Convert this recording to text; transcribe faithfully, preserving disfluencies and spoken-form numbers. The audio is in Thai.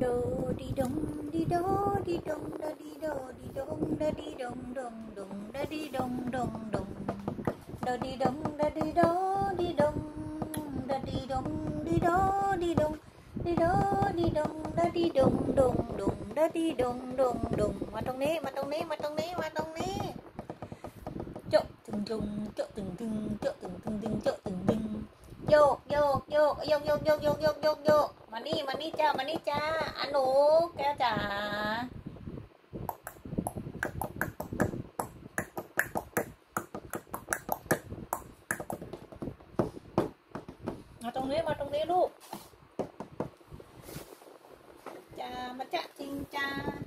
ดีดงดีโดดีดงดาดีโดดีดงดาดีดงดงดงดาดีดงดงดงดาดีดงดาดีโดดีดงดาดีดงดีโดดีดงดีโดดีดงดาดีดงดงดงดาดีดงดงดงมาตรงนี้มาตรงนี้มาตรงนี้มาตรงนี้โจ๊ะตึงตึงโจ๊ะตึงตึงโจ๊ะตึงตึงตึงโจ๊ะตึงตึงโยกโยกโยกโยกโยกโยกโยกโยกโยกโยกมานี่มานี่จ้ามานี่จ้าอันหนูแก้วจ๋ามาตรงนี้มาตรงนี้ลูกจ้ามาจ้าจริงจ้า